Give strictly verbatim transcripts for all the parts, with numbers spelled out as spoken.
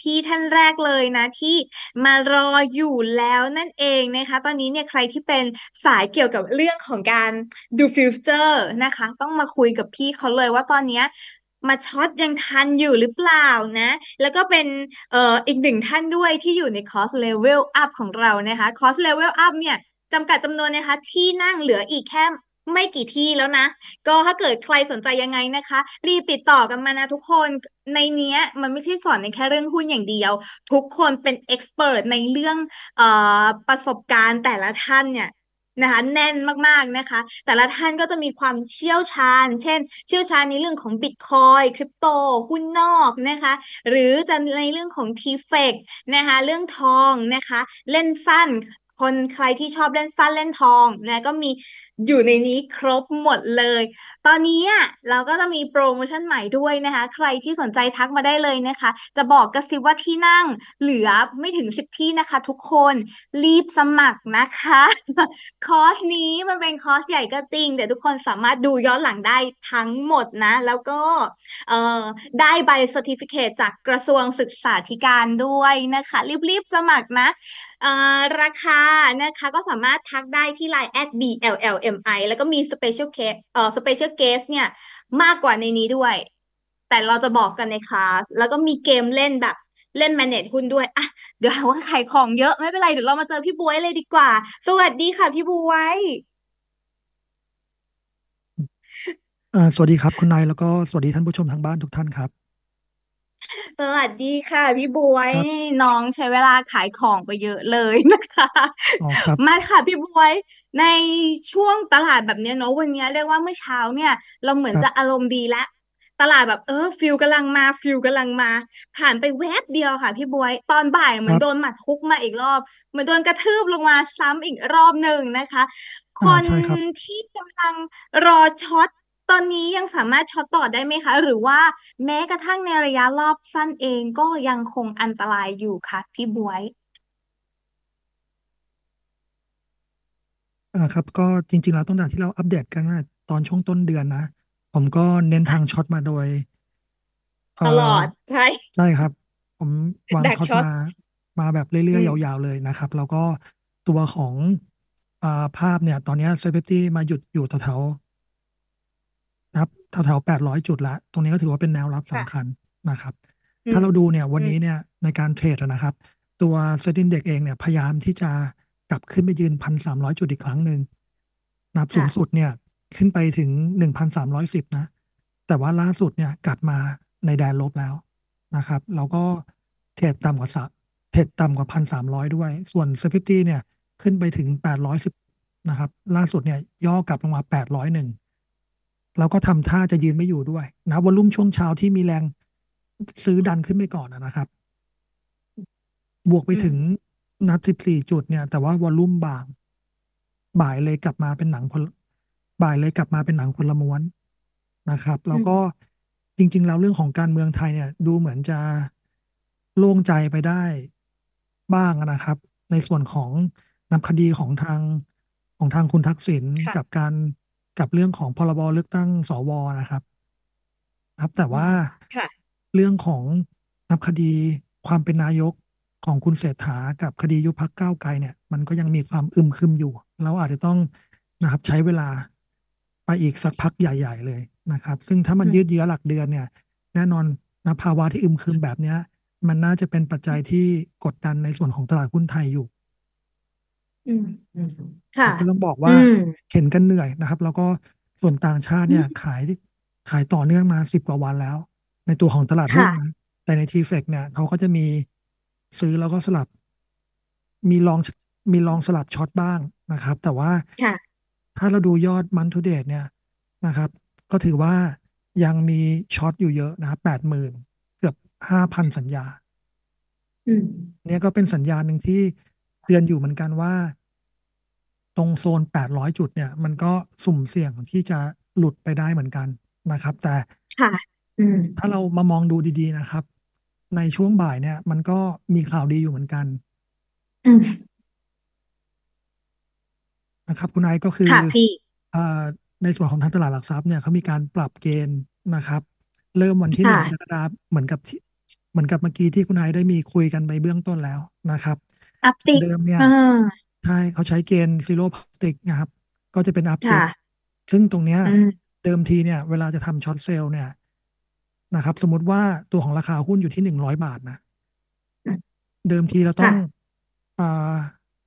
พี่ท่านแรกเลยนะที่มารออยู่แล้วนั่นเองนะคะตอนนี้เนี่ยใครที่เป็นสายเกี่ยวกับเรื่องของการดูฟิวเจอร์นะคะต้องมาคุยกับพี่เขาเลยว่าตอนเนี้ยมาช็อตยังทันอยู่หรือเปล่านะแล้วก็เป็นเอ่ออีกหนึ่งท่านด้วยที่อยู่ในคอร์สเลเวลอัพของเรานะคะคอร์สเลเวลอัพเนี่ยจำกัดจำนวนนะคะที่นั่งเหลืออีกแค่ไม่กี่ที่แล้วนะ ก็ถ้าเกิดใครสนใจยังไงนะคะรีบติดต่อกันมานะทุกคนในเนี้ยมันไม่ใช่สอนในแค่เรื่องหุ้นอย่างเดียวทุกคนเป็นเอ็กซ์เพรสในเรื่องเอ่อประสบการณ์แต่ละท่านเนี่ยนะคะแน่นมากๆนะคะแต่ละท่านก็จะมีความเชี่ยวชาญเช่นเชี่ยวชาญในเรื่องของบิตคอยคริปโตหุ้นนอกนะคะหรือจะในเรื่องของทีเฟกนะคะเรื่องทองนะคะเล่นสั้นคนใครที่ชอบเล่นสั้นเล่นทองนะก็มีอยู่ในนี้ครบหมดเลย ตอนนี้อ่ะเราก็จะมีโปรโมชั่นใหม่ด้วยนะคะใครที่สนใจทักมาได้เลยนะคะจะบอกกระซิบว่าที่นั่งเหลือไม่ถึงสิบที่นะคะทุกคนรีบสมัครนะคะคอร์สนี้มันเป็นคอร์สใหญ่ก็จริงแต่ทุกคนสามารถดูย้อนหลังได้ทั้งหมดนะแล้วก็เอ่อได้ใบเซอร์ติฟิเคตจากกระทรวงศึกษาธิการด้วยนะคะรีบๆสมัครนะเอ่อราคานะคะก็สามารถทักได้ที่ ไลน์ แอท บี แอล แอล เอ็ม ไอ แล้วก็มี Special Case เอ่อ Special Guest เนี่ยมากกว่าในนี้ด้วยแต่เราจะบอกกันในคลาสแล้วก็มีเกมเล่นแบบเล่น manage หุ้นด้วยอ่ะเดี๋ยวหาว่าขายของเยอะไม่เป็นไรเดี๋ยวเรามาเจอพี่บวยเลยดีกว่าสวัสดีค่ะพี่บวยเอ่อสวัสดีครับคุณนายแล้วก็สวัสดีท่านผู้ชมทางบ้านทุกท่านครับสวัสดีค่ะพี่บวยครับนี่น้องใช้เวลาขายของไปเยอะเลยนะคะอ๋อครับมาค่ะพี่บวยในช่วงตลาดแบบเนี้ยเนาะวันเนี้ยเรียกว่าเมื่อเช้าเนี่ยเราเหมือนครับจะอารมณ์ดีแล้วตลาดแบบเออฟิลกำลังมาฟิลกำลังมาผ่านไปแวบเดียวค่ะพี่บวยตอนบ่ายเหมือนโดนครับหมัดฮุกมาอีกรอบเหมือนโดนกระทืบลงมาซ้ำอีกรอบหนึ่งนะคะคอ่านใช่ครับที่กำลังรอช็อตตอนนี้ยังสามารถช็อตต่อได้ไหมคะหรือว่าแม้กระทั่งในระยะรอบสั้นเองก็ยังคงอันตรายอยู่ค่ะพี่บวยอ่าครับก็จริงๆแล้วตั้งแต่ที่เราอัปเดตกันนะตอนช่วงต้นเดือนนะผมก็เน้นทางช็อตมาโดยเอ่อตลอดใช่ใช่ครับผมวางดักช็อตช็อตมามาแบบเรื่อยอืมๆยาวๆเลยนะครับแล้วก็ตัวของอ่าภาพเนี่ยตอนนี้เซฟตี้มาหยุดอยู่แถวๆนะครับแถวๆแปดร้อยจุดละตรงนี้ก็ถือว่าเป็นแนวรับสำคัค่ะญนะครับอืมถ้าเราดูเนี่ยวัอืมนนี้เนี่ยในการเทรดอะนะครับตัวเซ็นดิ้งเด็กเองเนี่ยพยายามที่จะกลับขึ้นไปยืนพันสามร้อยจุดอีกครั้งหนึ่ง นับสูงสุค่ะดเนี่ยขึ้นไปถึงหนึ่งพันสามร้อยสิบนะแต่ว่าล่าสุดเนี่ยกลับมาในแดนลบแล้วนะครับแล้วก็เทรดต่ำกว่าสะเทรดต่ำกว่าพันสามร้อยด้วยส่วนเซฟิตี้เนี่ยขึ้นไปถึงแปดร้อยสิบนะครับล่าสุดเนี่ยย่อกลับลงมาแปดร้อยหนึ่งแล้วก็ทำท่าจะยืนไม่อยู่ด้วยนะวอลุ่มช่วงเช้าที่มีแรงซื้อดันขึ้นไปก่อนนะครับบวกไปอืมถึงนับสิบสี่จุดเนี่ยแต่ว่าวอลุ่มบางบ่ายเลยกลับมาเป็นหนังพลบ่ายเลยกลับมาเป็นหนังคนละม้วน นะครับแล้วก็อืมจริงๆแล้วเรื่องของการเมืองไทยเนี่ยดูเหมือนจะโล่งใจไปได้บ้างนะครับในส่วนของนำคดีของทางของทางคุณทักษิณกับค่ะการกับเรื่องของพรบเลือกตั้งสวนะครับครับแต่ว่าอืมค่ะเรื่องของนับคดีความเป็นนายกของคุณเศรษฐากับคดียุบพรรคก้าวไกลเนี่ยมันก็ยังมีความอึมครึมอยู่เราอาจจะต้องนะครับใช้เวลาไปอีกสักพักใหญ่ๆเลยนะครับซึ่งถ้ามันยืดอืมเยื้อหลักเดือนเนี่ยแน่นอนนะภาวะที่อึมครึมแบบเนี้ยมันน่าจะเป็นปัจจัยที่กดดันในส่วนของตลาดหุ้นไทยอยู่อืมอืมค่ะก็ต้องบอกอืว่ามเข็นกันเหนื่อยนะครับแล้วก็ส่วนต่างชาติเนี่ยขายขายต่อเนื่องมาสิบกว่าวันแล้วในตัวของตลาดหุ้นนะค่ะแต่ในทีเฟกเนี่ยเขาก็จะมีซื้อแล้วก็สลับมีลองมีลองสลับช็อตบ้างนะครับแต่ว่าค่ะถ้าเราดูยอดมันทูเดตเนี่ยนะครับก็ถือว่ายังมีช็อตอยู่เยอะนะครับแปดหมื่นเกือบห้าพันสัญญาอืมเนี่ยก็เป็นสัญญาณหนึ่งที่เตือนอยู่เหมือนกันว่าตรงโซนแปดร้อยจุดเนี่ยมันก็สุ่มเสี่ยงที่จะหลุดไปได้เหมือนกันนะครับแต่ค่ะอืมถ้าเรามามองดูดีๆนะครับในช่วงบ่ายเนี่ยมันก็มีข่าวดีอยู่เหมือนกันอืมนะครับคุณไอซ์ก็คือค่ะพี่เอ่อในส่วนของทางตลาดหลักทรัพย์เนี่ยเขามีการปรับเกณฑ์นะครับเริ่มวันที่หนึ่งกรกค่ะฎาคมเหมือนกับที่เหมือนกับเมื่อกี้ที่คุณไอซ์ได้มีคุยกันไปเบื้องต้นแล้วนะครับอัพติกเดิมเนี่ยอ่าใช่เขาใช้เกณฑ์ซีโร่พลาสติกนะครับก็จะเป็นอัพติกค่ะซึ่งตรงเนี้ยอืมเดิมทีเนี่ยเวลาจะทำช็อตเซลล์เนี่ยนะครับสมมุติว่าตัวของราคาหุ้นอยู่ที่หนึ่งร้อยบาทนะเดิมทีเราต้องค่ะอ่า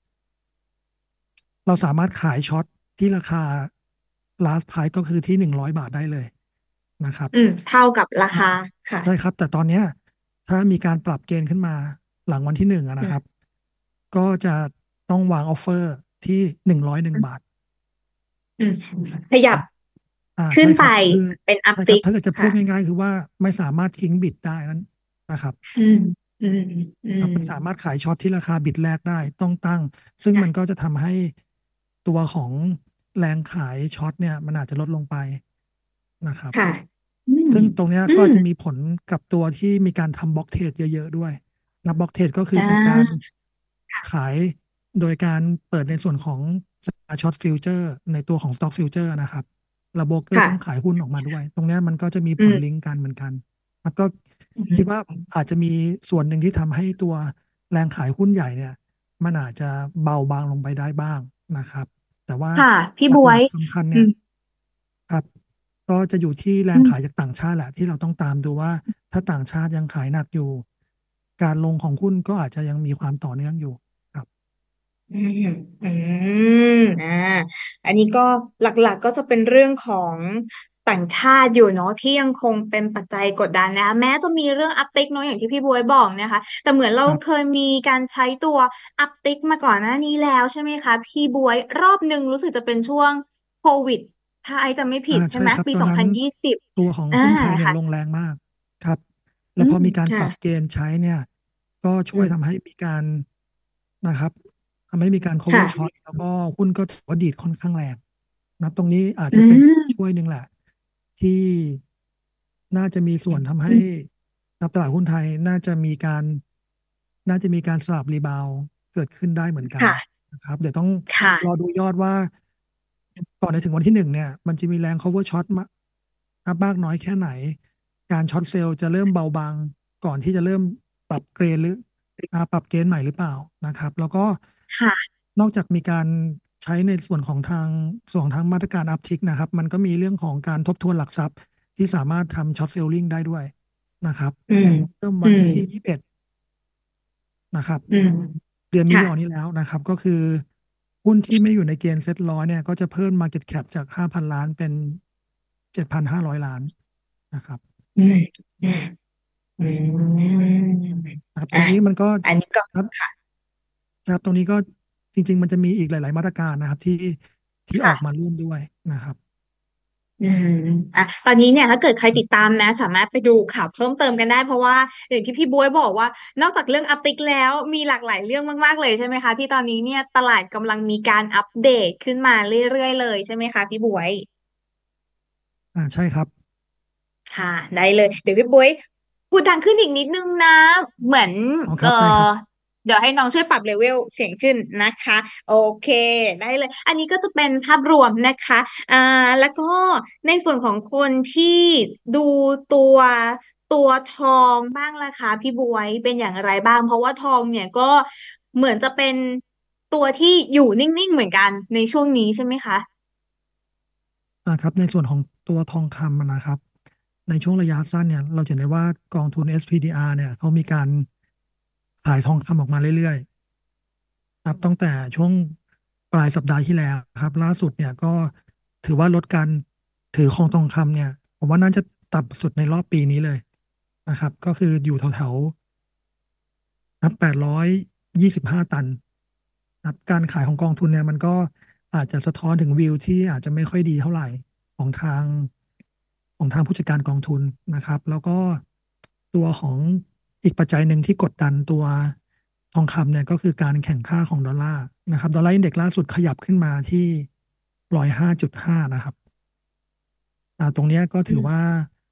เราสามารถขายช็อตที่ราคา last price ก็คือที่หนึ่งร้อยบาทได้เลยนะครับอืมเท่ากับราอ่าคาค่ะใช่ครับแต่ตอนเนี้ยถ้ามีการปรับเกณฑ์ขึ้นมาหลังวันที่หนึ่งอะอืนะครับมก็จะต้องวางออฟเฟอร์ที่หนึ่งร้อยหนึ่งบาทอืมขยับอ่าขึ้นไปใช่ครับคือเป็นอัพใช่ครัติกบถ้าเกิดจะพูดค่ะง่ายๆคือว่าไม่สามารถทิ้งบิดได้นั้นนะครับอืมอืมอืครับมมันสามารถขายช็อตที่ราคาบิดแรกได้ต้องตั้งซึ่งมันค่ะก็จะทำให้ตัวของแรงขายช็อตเนี่ยมันอาจจะลดลงไปนะครับค่ะอืมซึ่งตรงเนี้ยอืมก็จะมีผลกับตัวที่มีการทำบล็อกเทรดเยอะๆด้วยนับบล็อกเทรดก็คืออ่เป็นการาขายโดยการเปิดในส่วนของช็อตฟิวเจอร์ในตัวของสต็อกฟิวเจอร์นะครับแล้วโบรกเกอร์ค่ะต้องขายหุ้นออกมาด้วย ตรงเนี้ยมันก็จะมีผอืมลลิงก์กันเหมือนกันแล้วก็อืคิดว่ามอาจจะมีส่วนหนึ่งที่ทำให้ตัวแรงขายหุ้นใหญ่เนี่ยมันอาจจะเบาบางลงไปได้บ้างนะครับแต่ว่าค่ะพี่หบวยลักๆสำคัญเนี่ยอืมครับก็จะอยู่ที่แรอืมงขายจากต่างชาติแหละที่เราต้องตามดูว่าถ้าต่างชาติยังขายหนักอยู่การลงของหุ้นก็อาจจะยังมีความต่อเนื่องอยู่ครับอืมอืมอ่าอันนี้ก็หลักๆก็จะเป็นเรื่องของต่างชาติอยู่เนาะที่ยังคงเป็นปัจจัยกดดันนะคะแม้จะมีเรื่องอัพติกเนาะอย่างที่พี่บวยบอกนะคะแต่เหมือนเราเคครับยมีการใช้ตัวอัพติกมาก่อนหน้านี้แล้วใช่ไหมคะพี่บวยรอบหนึ่งรู้สึกจะเป็นช่วงโควิดถ้าไอจำไม่ผิอ่าดใช่ไหมใช่ครับปีสองพัตอนนั้นนยี่สิบตัวของอ่าหุ้นไทยเนี่ยค่ะลงแรงมากครับแล้อืมวพอมีการปค่ะรับเกณฑ์ใช้เนี่ยก็ช่อืมวยทำให้มีการนะครับทำให้มีการค่ะ cover short แล้วก็หุ้นก็ถือว่าดีดค่อนข้างแรงนะตรงนี้อาจอืจะเป็นตัวช่มวยหนึ่งแหละที่น่าจะมีส่วนทำให้อืมนับตลาดหุ้นไทยน่าจะมีการน่าจะมีการสลับรีบาวด์เกิดขึ้นได้เหมือนกันค่ะนะครับเดี๋ยวต้องรอค่ะดูยอดว่าก่อนจะถึงวันที่หนึ่งเนี่ยมันจะมีแรง cover short มากมากน้อยแค่ไหนการช็อตเซลล์จะเริ่มเบาบางก่อนที่จะเริ่มปรับเกรดหรืออ่าปรับเกณฑ์ใหม่หรือเปล่านะครับแล้วก็ค่ะนอกจากมีการใช้ในส่วนของทางส่วนของทางมาตรการอัพทิกนะครับมันก็มีเรื่องของการทบทวนหลักทรัพย์ที่สามารถทำช็อตเซลลิงได้ด้วยนะครับอืมเริ่มอืมวันที่ยี่สิบเอ็ดนะครับอืมเดือนนี้ค่ะยอนี้แล้วนะครับก็คือหุ้นที่ไม่อยู่ในเกณฑ์เซ็ตร้อยเนี่ยก็จะเพิ่ม Market Cap จากห้าพันล้านเป็นเจ็ดพันห้าร้อยล้านนะครับอืมอืมอืมนะครับตรอ่ะงนี้มันก็อันนี้ก็ครับค่ะครับตรงนี้ก็จริงๆมันจะมีอีกหลายๆมาตรการนะครับที่ที่ออกมาค่ะร่วมด้วยนะครับอืมอ่ะตอนนี้เนี่ยถ้าเกิดใครติดตามนะสามารถไปดูข่าวเพิ่มเติมกันได้เพราะว่าอย่างที่พี่บ๊วยบอกว่านอกจากเรื่องอัพติกแล้วมีหลากหลายเรื่องมากๆเลยใช่ไหมคะที่ตอนนี้เนี่ยตลาดกำลังมีการอัปเดตขึ้นมาเรื่อยๆเลยใช่ไหมคะพี่บ๊วยอ่าใช่ครับค่ะได้เลยเดี๋ยวพี่ปุ้ยพูดดังขึ้นอีกนิดนึงนะเหมือนอ๋อคเออรับได้ครับเดี๋ยวให้น้องช่วยปรับเลเวลเสียงขึ้นนะคะโอเคได้เลยอันนี้ก็จะเป็นภาพรวมนะคะอ่าแล้วก็ในส่วนของคนที่ดูตัวตัวทองบ้างล่ะคะพี่บวยเป็นอย่างไรบ้างเพราะว่าทองเนี่ยก็เหมือนจะเป็นตัวที่อยู่นิ่งๆเหมือนกันในช่วงนี้ใช่ไหมคะอ่าครับในส่วนของตัวทองคำนะครับในช่วงระยะสั้นเนี่ยเราจะเห็นได้ว่ากองทุน เอส พี ดี อาร์ เนี่ยเขามีการขายทองคำออกมาเรื่อยๆครับตั้งแต่ช่วงปลายสัปดาห์ที่แล้วครับล่าสุดเนี่ยก็ถือว่าลดการถือครองทองคำเนี่ยผมว่าน่าจะต่ำสุดในรอบปีนี้เลยนะครับก็คืออยู่แถวๆนับแปดร้อยยี่สิบห้าตันครับการขายของกองทุนเนี่ยมันก็อาจจะสะท้อนถึงวิวที่อาจจะไม่ค่อยดีเท่าไหร่ของทาง ของทางผู้จัดการกองทุนนะครับแล้วก็ตัวของอีกปัจจัยหนึ่งที่กดดันตัวทองคำเนี่ยก็คือการแข่งค่าของดอลลาร์นะครับดอลลาร์อินเด็กซ์ล่าสุดขยับขึ้นมาที่ร้อยห้าจุดห้านะครับอ่าตรงเนี้ยก็อืมถือว่า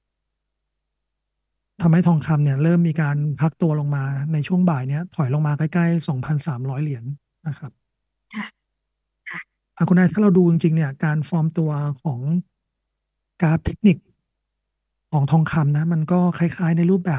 ทำให้ทองคำเนี่ยเริ่มมีการพักตัวลงมาในช่วงบ่ายเนี้ยถอยลงมาใกล้ๆสองพันสามร้อยเหรียญนะครับค่ะค่ะอ่ะคุณนายถ้าเราดูจริงๆเนี่ยการฟอร์มตัวของกราฟเทคนิคของทองคำนะมันก็คล้ายๆในรูปแบบ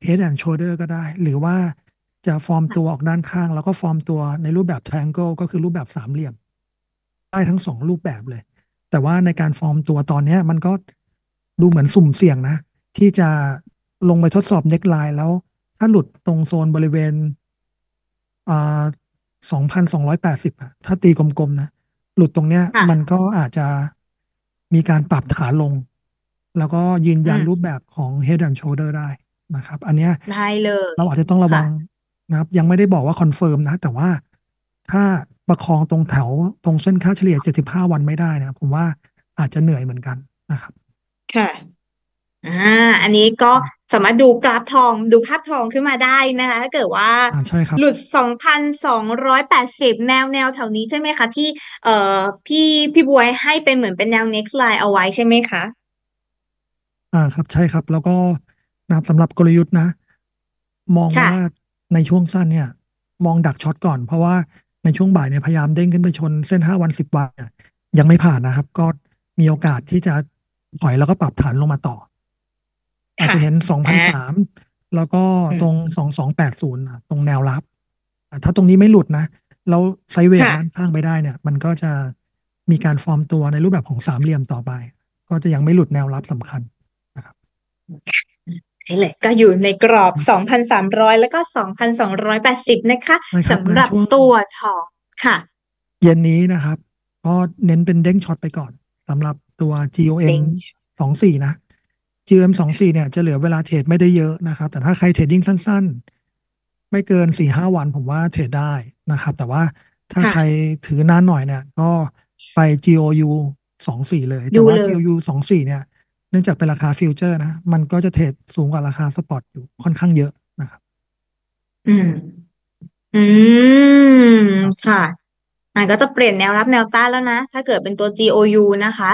head and shoulder ก็ได้ หรือว่าจะฟอร์มตัวออกด้านข้าง แล้วก็ฟอร์มตัวในรูปแบบ triangle ก็คือรูปแบบสามเหลี่ยม ได้ทั้งสองรูปแบบเลย แต่ว่าในการฟอร์มตัวตอนเนี้ยมันก็ดูเหมือนสุ่มเสี่ยงนะ ที่จะลงไปทดสอบเน็กไลน์แล้ว ถ้าหลุดตรงโซนบริเวณอ่าสองพันสองร้อยแปดสิบอะถ้าตีกลมๆนะ หลุดตรงเนี้ยค่ะมันก็อาจจะมีการปรับฐานลง แล้วก็ยืนอืยันรูปมแบบของ head and shoulder ได้นะครับ อันเนี้ยได้เลยเราอาจจะต้องระวัค่ะงนะครับ ยังไม่ได้บอกว่าคอนเฟิร์มนะ แต่ว่าถ้าประคองตรงแถวตรงเส้นค่าเฉลี่ย เจ็ดสิบห้า วันไม่ได้เนะผมว่าอาจจะเหนื่อยเหมือนกันนะครับค่ะอ่าอันนี้ก็สามารถดูกราฟทองดูภาพทองขึ้นมาได้นะคะถ้าเกิดว่าอ่าใช่ครับหลุดสองพันสองร้อยแปดสิบแนวแนวแถวนี้ใช่ไหมคะที่เอ่อพี่พี่บวยให้เป็นเหมือนเป็นแนว next line เอาไว้ใช่ไหมคะอ่าครับใช่ครับ แล้วก็นะครับสำหรับกลยุทธ์นะ มองค่ะว่าในช่วงสั้นเนี่ย มองดักช็อตก่อน เพราะว่าในช่วงบ่ายเนี่ยพยายามเด้งขึ้นไปชนเส้นห้าวันสิบวันเนี่ยยังไม่ผ่านนะครับ ก็มีโอกาสที่จะถอยแล้วก็ปรับฐานลงมาต่อ อาจค่ะจะเห็นสองพันอ่าสามแล้วก็อืมตรงสองสองแปดศูนย์ตรงแนวรับอ่ะถ้าตรงนี้ไม่หลุดนะแล้วไซด์เวย์ออกด้านค่ะข้างไปได้เนี่ย มันก็จะมีการฟอร์มตัวในรูปแบบของสามเหลี่ยมต่อไป ก็จะยังไม่หลุดแนวรับสำคัญนะครับได้เลยก็อยู่ในกรอบสองพันสามร้อยแล้วก็สองพันสองร้อยแปดสิบนะคะนะครับสำหรับงั้นช่วงตัวทองค่ะเย็นนี้นะครับก็เน้นเป็นเด้งช็อตไปก่อนสำหรับตัวเด้จี โอ เอ็มงสองสี่นะ จี โอ เอ็ม สองสี่เนี่ยจะเหลือเวลาเทรดไม่ได้เยอะนะครับ แต่ถ้าใครเทรดดิ้งสั้นๆ ไม่เกินสี่ห้าวันผมว่าเทรดได้นะครับ แต่ว่าถ้าใครค่ะถือนานหน่อยเนี่ยก็ไป จี โอ ยู สองสี่เลย แต่ว่าดูเลยจี โอ ยู สองสี่เนี่ยเนื่องจากเป็นราคาฟิวเจอร์นะ มันก็จะเทรดสูงกว่าราคาสปอตอยู่ค่อนข้างเยอะนะครับอืมอืมค่ะ อ่ะก็จะเปลี่ยนแนวรับแนวต้านแล้วนะถ้าเกิดเป็นตัว จี โอ ยู นะคะ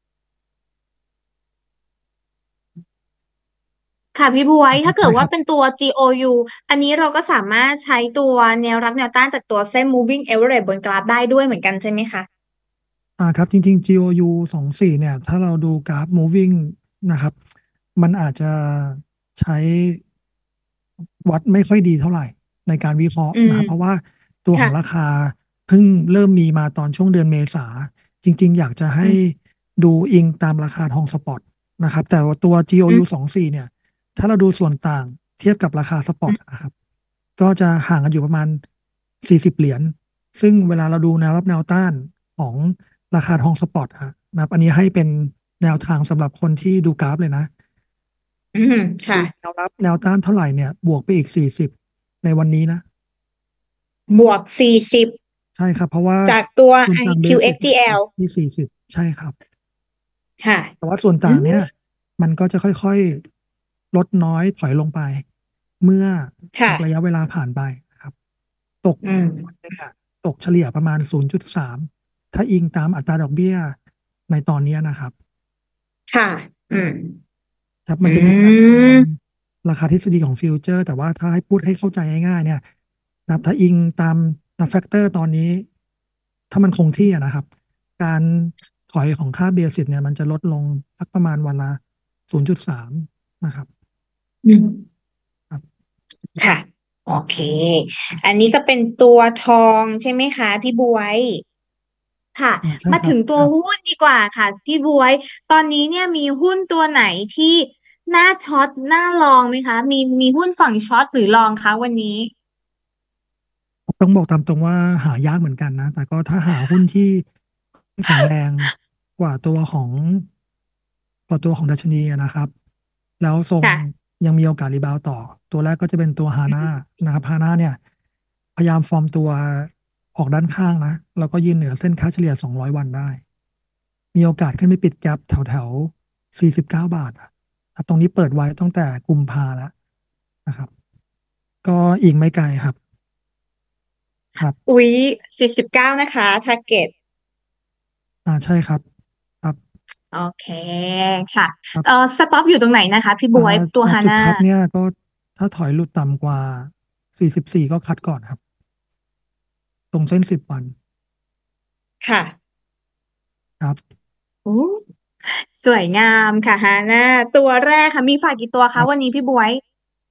ค่ะพี่บวยถ้าเกิดใช่ครับว่าเป็นตัว จี โอ ยู อันนี้เราก็สามารถใช้ตัวแนวรับแนวต้านจากตัวเส้น moving average บนกราฟได้ด้วยเหมือนกันใช่ไหมคะอ่าครับจริงๆ จี โอ ยู สองสี่เนี่ยถ้าเราดูกราฟ moving นะครับมันอาจจะใช้วัดไม่ค่อยดีเท่าไหร่ในการวิเคราะห์อืมนะครับเพราะว่าตัวของราค่ะคาเพิ่งเริ่มมีมาตอนช่วงเดือนเมษาจริงๆอยากจะให้อืมดูอิงตามราคาทองสปอตนะครับแต่ว่าตัวอืจี โอ ยูมสองสี่เนี่ยถ้าเราดูส่วนต่างเทียบกับราคาสปออืมตนะครับก็จะห่างกันอยู่ประมาณสี่สิบเหรียญ ซึ่งเวลาเราดูแนวรับแนวต้านของราคาทองสปอตอะนะครับอันนี้ให้เป็นแนวทางสำหรับคนที่ดูกราฟเลยนะอืมค่ะดูแนวรับแนวต้านเท่าไหร่เนี่ยบวกไปอีกสี่สิบในวันนี้นะบวกสี่สิบใช่ครับเพราะว่าจากตัวส่วนต่างเบสิกเนี่ยอยู่ไอ คิว เอ็กซ์ ที แอลที่สี่สิบใช่ครับค่ะแต่ว่าส่วนอืต่างเนี่ยมมันก็จะค่อยๆลดน้อยถอยลงไปเมื่อค่ะระยะเวลาผ่านไปนะครับตกอืมวันหนึงอะตกเฉลี่ยประมาณศูนย์จุดสามถ้าอิงตามอัตราดอกเบี้ยในตอนเนี้ยนะครับค่ะอืมครับอืมันจะมีการคำนวณมราคาทฤษฎีของฟิวเจอร์แต่ว่าถ้าให้พูดให้เข้าใจง่ายๆเนี่ยนะครับถ้าอิงตามแฟกเตอร์ตอนนี้ ถ้ามันคงที่อะนะครับ การถอยของค่าเบสิสเนี่ยมันจะลดลงสักประมาณวันละศูนย์จุดสามนะครับอืมครับค่ะโอเคอันนี้จะเป็นตัวทองใช่ไหมคะพี่บวย ค่ะอ่าใช่มาครับถึงตัวครับหุ้นดีกว่าค่ะพี่บวยตอนนี้เนี่ยมีหุ้นตัวไหนที่น่าช็อตน่าลองไหมคะมีมีหุ้นฝั่งช็อตหรือลองคะวันนี้ต้องบอกตามตรงว่าหายากเหมือนกันนะแต่ก็ถ้าหาหุ้นที่แข็งแรงกว่าตัวของกว่าตัวของดัชนีอะนะครับแล้วทรงค่ะยังมีโอกาสรีบาวต่อตัวแรกก็จะเป็นตัวฮาน่านะครับฮาน่าเนี่ยพยายามฟอร์มตัวออกด้านข้างนะแล้วก็ยืนเหนือเส้นค่าเฉลี่ยสองร้อยวันได้มีโอกาสขึ้นไปปิดแก็ปแถวแถวสี่สิบเก้าบาทอะครับตรงนี้เปิดไว้ตั้งแต่กุมภาแล้วนะครับก็อีกไม่ไกลครับครับอุ๊ยสี่สิบเก้านะคะทาร์เก็ตอ่าใช่ครับครับโอเคค่ะเอ่อครับสต็อปอยู่ตรงไหนนะคะพี่บอ่าวยตัวฮาน่าอ่าจุดคัดเนี่ยก็ถ้าถอยหลุดต่ำกว่าสี่สิบสี่ก็คัดก่อนครับตรงเส้นสิบวันค่ะครับโอ้สวยงามค่ะฮาน่าตัวแรกค่ะมีฝากกี่ตัวคะวันครับนี้พี่บวย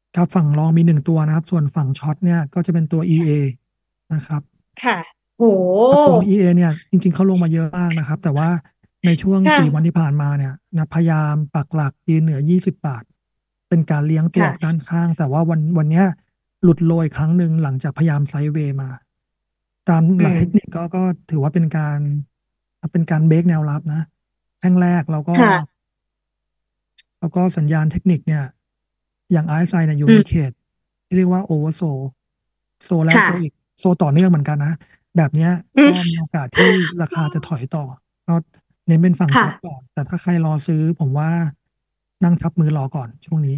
ครับฝั่งรองมีหนึ่งตัวนะครับ ส่วนฝั่งช็อตเนี่ยก็จะเป็นตัว อี เอ นะครับค่ะโอ้โครับตัวของหอี เอ เนี่ยจริงๆเขาลงมาเยอะมากนะครับ แต่ว่าในช่วงสี่วันค่ะที่ผ่านมาเนี่ยนะพยายามปักหลักยืนเหนือยี่สิบบาทเป็นการเลี้ยงตัวออกค่ะด้านข้าง แต่ว่าวันวันเนี้ยหลุดโลอีกครั้งหนึ่งหลังจากพยายามไซด์เวย์มา ตามหลักอืมเทคนิคก็ก็ถือว่าเป็นการเป็นการเบรกแนวรับนะแท่งแรกแล้วก็ค่ะแล้วก็สัญญาณเทคนิคเนี่ยอย่าง อาร์ เอส ไอ เนี่ยอยู่อืมในเขตที่เรียกว่าโอเวอร์โซโซแล้วโซอีกค่ะโซต่อเนื่องเหมือนกันนะแบบเนี้ยอืมก็มีโอกาสที่ราคาจะถอยต่อก็เน้นเป็นฝั่งช็ค่ะอตก่อนแต่ถ้าใครรอซื้อผมว่านั่งทับมือรอก่อนช่วงนี้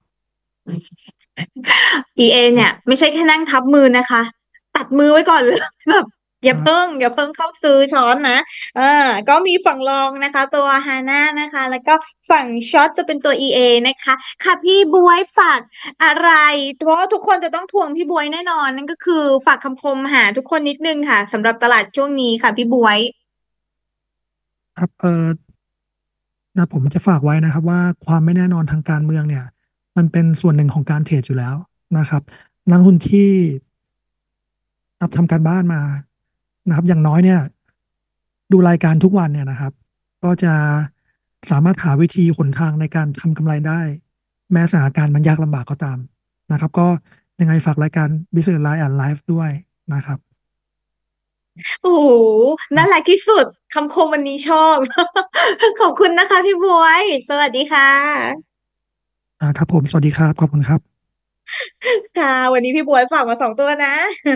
อี เอ เนี่ยไม่ใช่แค่นั่งทับมือนะคะตัดมือไว้ก่อนเลยแบบอย่าเพิ่งครับอย่าเพิ่งเข้าซื้อช้อนนะเอ่าก็มีฝั่งรองนะคะตัวฮาน่านะคะแล้วก็ฝั่งช็อตจะเป็นตัว อี เอ นะคะค่ะพี่บวยฝากอะไรเพราะว่าทุกคนจะต้องทวงพี่บวยแน่นอนนั่นก็คือฝากคำคมหาทุกคนนิดนึงค่ะสำหรับตลาดช่วงนี้ค่ะพี่บวยครับเออ นะผมจะฝากไว้นะครับว่าความไม่แน่นอนทางการเมืองเนี่ยมันเป็นส่วนหนึ่งของการเทรดอยู่แล้วนะครับนักลงทุนที่นับทำการบ้านมานะครับอย่างน้อยเนี่ยดูรายการทุกวันเนี่ยนะครับก็จะสามารถหาวิธีหนทางในการทำกำไรได้แม้สถานการณ์มันยากลำบากก็ตามนะครับก็ยังไงฝากรายการ Business Line and Life ด้วยนะครับโอ้โหน่ารักครับที่สุดคำคมวันนี้ชอบขอบคุณนะคะพี่บวยสวัสดีค่ะอ่าครับผมสวัสดีครับขอบคุณครับค่ะวันนี้พี่บวยฝากมาสองตัวนะ